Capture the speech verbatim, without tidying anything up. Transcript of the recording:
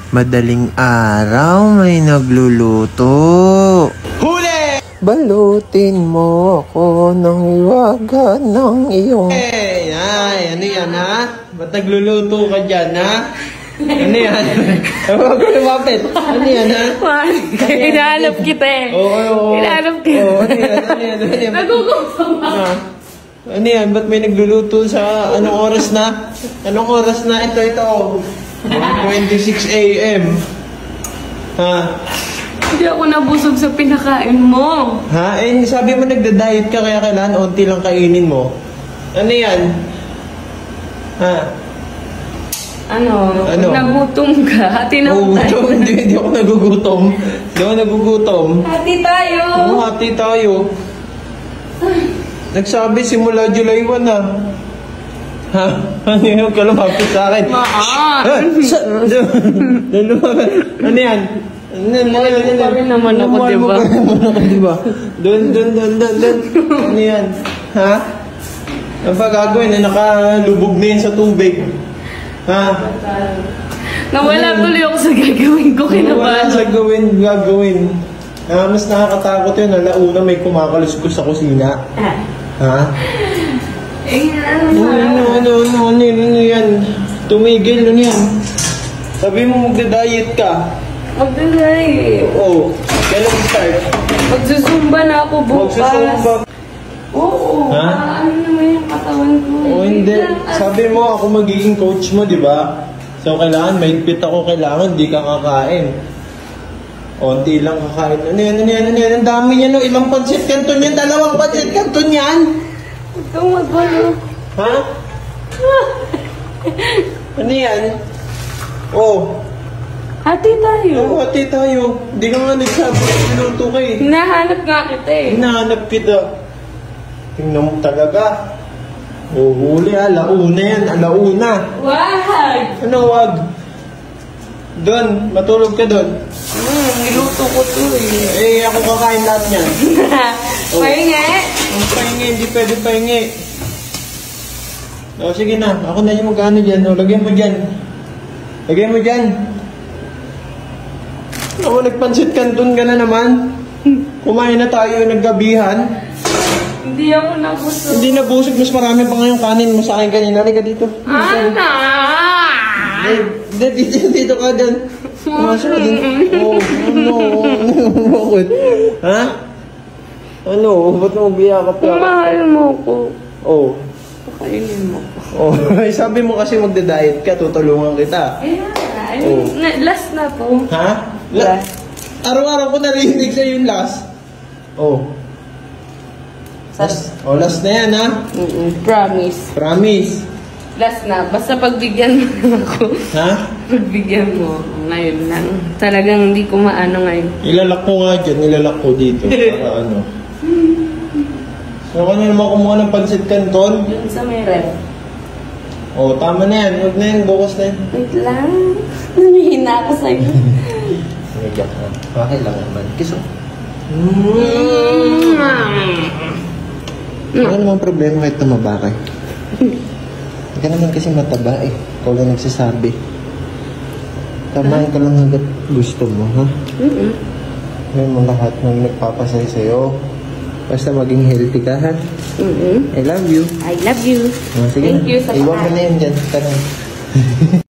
Madaling araw, may nagluluto. Huli! Balutin mo ako ng iwaga ng iyong... Hey, ay, ano yan ha? Ba't nagluluto ka dyan ha? Ano yan? Huwag ko lumapit. Ano yan ha? Hinahanap kita eh. Oo, oo. Hinahanap kita. Oo, ano yan? Ano yan? Ano yan? Nagugutom ako. Ano yan? Ba't may nagluluto sa anong oras na? Anong oras na? Ito, ito. one twenty-six A M Ha? Hindi ako nabusog sa pinakain mo. Ha? Eh, sabi mo nagda-diet ka kaya kailangan onti lang kainin mo. Ano yan? Ha? Ano? Ano? Nagutom ka. Hati na Oo, tayo. hindi, hindi ako nagugutom. Hindi ako nagugutom. Hati tayo. Oo, hati tayo. Nagsabi simula July one na. Ha? Ano yung kalumapit sa akin? Maan! Ano yan? Mahal mo pa rin naman ako, diba? Mahal mo pa rin naman ako, diba? Doon, doon, doon, doon, doon. Ano yan? Ha? Ang pagagawin na nakalubog na yun sa tubig. Ha? Nawala tuloy ako sa gagawin ko, kinabahan. Nawala sa gawin, gagawin. Ah, mas nakakatakot yun. Alauna may kumakaluskos sa kusina. Ha? Eh, ano Ano, ano, ano, ano, ano, ano yan? Tumigil, ano yan? Sabi mo magda-diet ka. Magdalay. Oo. Kailan start? Magsusumba na ako bukas. Magsusumba. Oo. Ha? Ano naman yung katawan ko? Oo, hindi. Sabi mo ako magiging coach mo, di ba? So, kailangan, mahigpit ako, kailangan, di ka kakain. Onti lang kakain. Ano yan, ano yan, ano yan? Ang dami yan, no? Ilang pansit canton yan? Dalawang pansit canton yan? Huwag kang magbalo. Ha? Ano yan? Oh. Hati tayo. Oo, hati tayo. Hindi ka nga nagsabi. Niluto ka eh. Hinahanap nga kita eh. Hinahanap kita. Tingnan mo talaga. Uhuli ha. Launa yan. Alauna. Wag! Ano wag? Doon. Matulog ka doon. Hmm, niluto ko to eh. Eh, ako kakain lahat niyan. Oh. Pahingi? Ang pahingi. Hindi pwede pahingi. O, sige na. Ako na yung mag-ano dyan. O, lagyan mo dyan. Lagyan mo dyan. Ako, nagpansit kanton ka na naman. Kumain na tayo naggabihan. Hindi ako nabusog. Hindi nabusog. Mas marami pa ngayong kanin mo sa akin kanina. Halika dito. Ana! Hindi, dito, dito ka dyan. Masya ka dyan. Oh, ano? Bakit? Ha? Ano? Ba't mo biyakap ka? Mahal mo ko. Oh. Pakainin mo ko. Oh, sabi mo kasi magda-diet ka, tutulungan kita. Eh, Oh. na, last na to. Ha? La- Araw-araw ko narinig sa yung last. Oh. Last. Oh, last na yan, ha? Mm-mm, promise. Promise. Last na. Basta pagbigyan mo ako. Ha? Pagbigyan mo. Ngayon lang. Talagang hindi ko maano ngayon. Ilalak ko nga dyan, ilalak ko dito. Para ano. So, kanya naman kumuha ng pansit canton? Yun sa may ref. Oh, tama na yan. Huwag na yan, bukas na yan. Wait lang. Namihina ako sa'yo. Nagyak na. Okay lang naman. Kiso. Mm. Ano naman problema kahit tumaba ka? Hindi ka naman kasi mataba eh. Ikaw lang nagsasabi. Tamahin ka lang hanggat gusto mo, ha? Mm-mm. Ngayon mo lahat ng nagpapasay sa'yo. Basta maging healthy ka, ha? Mm-mm. I love you. I love you. Oh, sige Thank na. you sa Iwan mo pakain. na yan dyan. Tanong.